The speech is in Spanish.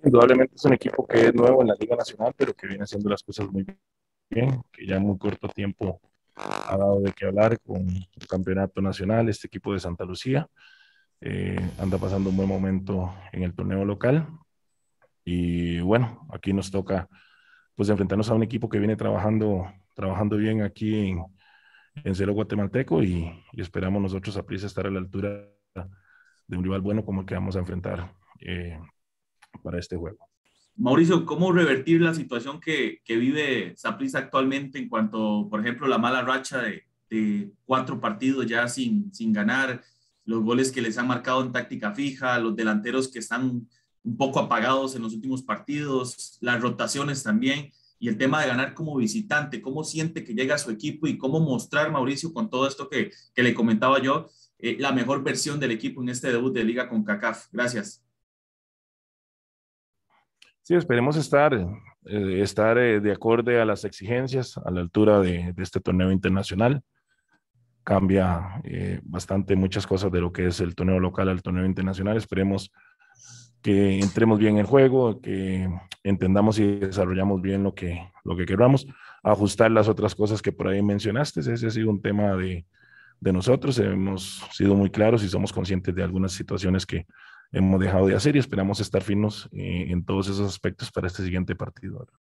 Indudablemente es un equipo que es nuevo en la Liga Nacional, pero que viene haciendo las cosas muy bien, que ya en muy corto tiempo ha dado de qué hablar con el campeonato nacional. Este equipo de Santa Lucía anda pasando un buen momento en el torneo local y bueno, aquí nos toca pues enfrentarnos a un equipo que viene trabajando bien aquí en Cero Guatemalteco y esperamos nosotros a Prisa estar a la altura de un rival bueno como el que vamos a enfrentar para este juego. Mauricio, ¿cómo revertir la situación que vive Saprissa actualmente en cuanto, por ejemplo, la mala racha de 4 partidos ya sin ganar, los goles que les han marcado en táctica fija, los delanteros que están un poco apagados en los últimos partidos, las rotaciones también, y el tema de ganar como visitante? ¿Cómo siente que llega a su equipo y cómo mostrar, Mauricio, con todo esto que le comentaba yo, la mejor versión del equipo en este debut de Liga con CACAF? Gracias. Sí, esperemos estar de acorde a las exigencias, a la altura de este torneo internacional. Cambia bastante muchas cosas de lo que es el torneo local al torneo internacional. Esperemos que entremos bien en el juego, que entendamos y desarrollamos bien lo que queramos, ajustar las otras cosas que por ahí mencionaste. Ese ha sido un tema de nosotros. Hemos sido muy claros y somos conscientes de algunas situaciones que hemos dejado de hacer y esperamos estar finos en todos esos aspectos para este siguiente partido.